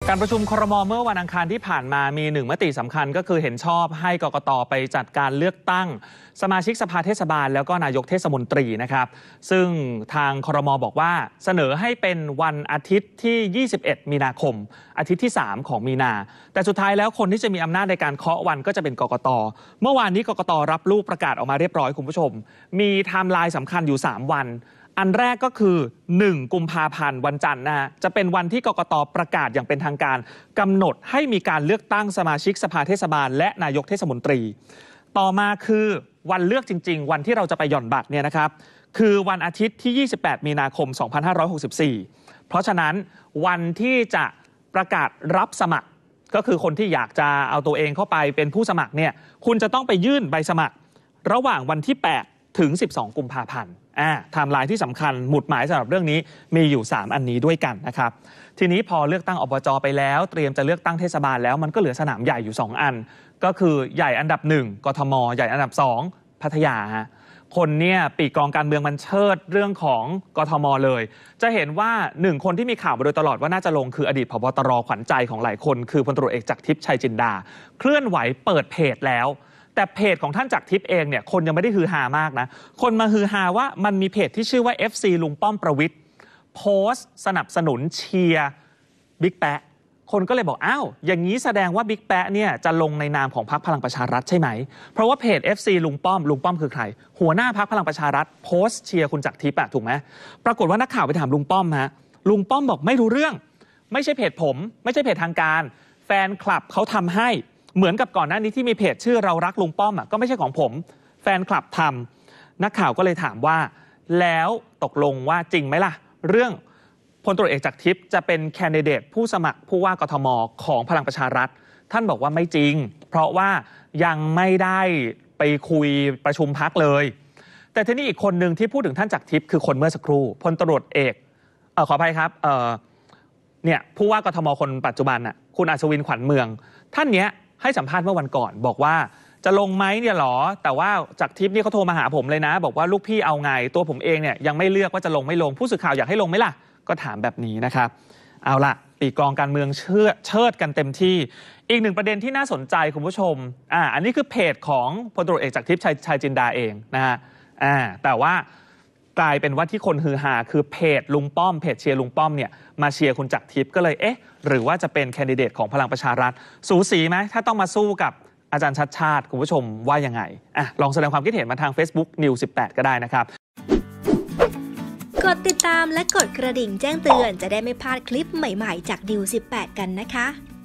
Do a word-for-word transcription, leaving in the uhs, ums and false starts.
การประชุมครม.เมื่อวันอังคารที่ผ่านมามีหนึ่งมติสำคัญก็คือเห็นชอบให้กกต.ไปจัดการเลือกตั้งสมาชิกสภาเทศบาลแล้วก็นายกเทศมนตรีนะครับซึ่งทางครม.บอกว่าเสนอให้เป็นวันอาทิตย์ที่ยี่สิบเอ็ดมีนาคมอาทิตย์ที่สามของมีนาแต่สุดท้ายแล้วคนที่จะมีอำนาจในการเคาะวันก็จะเป็นกกต.เมื่อวานนี้กกต.รับลูกประกาศออกมาเรียบร้อยคุณผู้ชมมีไทม์ไลน์สำคัญอยู่สามวันอันแรกก็คือหนึ่งกุมภาพันธ์วันจันทร์นะฮะจะเป็นวันที่กกต.ประกาศอย่างเป็นทางการกำหนดให้มีการเลือกตั้งสมาชิกสภาเทศบาลและนายกเทศมนตรีต่อมาคือวันเลือกจริงๆวันที่เราจะไปหย่อนบัตรเนี่ยนะครับคือวันอาทิตย์ที่ยี่สิบแปดมีนาคมสองพันห้าร้อยหกสิบสี่เพราะฉะนั้นวันที่จะประกาศรับสมัครก็คือคนที่อยากจะเอาตัวเองเข้าไปเป็นผู้สมัครเนี่ยคุณจะต้องไปยื่นใบสมัครระหว่างวันที่แปดถึงสิบสองกุมภาพันธ์อ่าไทม์ไลน์ที่สำคัญหมุดหมายสำหรับเรื่องนี้มีอยู่สามอันนี้ด้วยกันนะครับทีนี้พอเลือกตั้งอบจ.ไปแล้วเตรียมจะเลือกตั้งเทศบาลแล้วมันก็เหลือสนามใหญ่อยู่สองอันก็คือใหญ่อันดับหนึ่งกทมใหญ่อันดับสองพัทยาฮะคนเนี่ยปีกกองการเมืองมันเชิดเรื่องของกทมเลยจะเห็นว่าหนึ่งคนที่มีข่าวมาโดยตลอดว่าน่าจะลงคืออดีตผบ.ตร.ขวัญใจของหลายคนคือพลตำรวจเอกจักรทิพย์ชัยจินดาเคลื่อนไหวเปิดเพจแล้วแต่เพจของท่านจักรทิพย์เองเนี่ยคนยังไม่ได้ฮือฮามากนะคนมาฮือฮาว่ามันมีเพจที่ชื่อว่า เอฟ ซี ลุงป้อมประวิตรโพสต์สนับสนุนเชียร์บิ๊กแปะคนก็เลยบอกอ้าวอย่างนี้แสดงว่าบิ๊กแปะเนี่ยจะลงในนามของพรรคพลังประชารัฐใช่ไหมเพราะว่าเพจ เอฟ ซี ลุงป้อมลุงป้อมคือใครหัวหน้าพรรคพลังประชารัฐโพสต์เชียร์คุณจักรทิพย์อะถูกไหมปรากฏว่านักข่าวไปถามลุงป้อมฮะลุงป้อมบอกไม่รู้เรื่องไม่ใช่เพจผมไม่ใช่เพจทางการแฟนคลับเขาทำให้เหมือนกับก่อนหน้านี้ที่มีเพจชื่อเรารักลุงป้อมอ่ะก็ไม่ใช่ของผมแฟนคลับทำนักข่าวก็เลยถามว่าแล้วตกลงว่าจริงไหมล่ะเรื่องพลตำรวจเอกจักรทิพย์จะเป็นแคนดิเดตผู้สมัครผู้ว่ากทมของพลังประชารัฐท่านบอกว่าไม่จริงเพราะว่ายังไม่ได้ไปคุยประชุมพรรคเลยแต่ทีนี้อีกคนหนึ่งที่พูดถึงท่านจักรทิพย์คือคนเมื่อสักครู่พลตำรวจเอกเออขออภัยครับเออเนี่ยผู้ว่ากทมคนปัจจุบันน่ะคุณอัศวินขวัญเมืองท่านเนี้ยให้สัมภาษณ์เมื่อวันก่อนบอกว่าจะลงไหมเนี่ยหรอแต่ว่าจากทิพย์นี่เขาโทรมาหาผมเลยนะบอกว่าลูกพี่เอาไงตัวผมเองเนี่ยยังไม่เลือกว่าจะลงไม่ลงผู้สื่อข่าวอยากให้ลงไหมล่ะก็ถามแบบนี้นะครับเอาล่ะปีกองการเมืองเชิดเชิดกันเต็มที่อีกหนึ่งประเด็นที่น่าสนใจคุณผู้ชมอ่าอันนี้คือเพจของพลตำรวจเอกจากทิพย์ชัยจินดาเองนะฮะอ่าแต่ว่ากลายเป็นว่าที่คนฮือฮาคือเพจลุงป้อมเพจเชียร์ลุงป้อมเนี่ยมาเชียร์คุณจักรทิพย์ก็เลยเอ๊ะหรือว่าจะเป็นแคนดิเดตของพลังประชารัฐสูสีไหมถ้าต้องมาสู้กับอาจารย์ชัดชาติคุณผู้ชมว่ายังไงอ่ะลองแสดงความคิดเห็นมาทาง Facebook นิวสิบแปด ก็ได้นะครับกดติดตามและกดกระดิ่งแจ้งเตือนจะได้ไม่พลาดคลิปใหม่ๆจากนิวสิบแปดกันนะคะ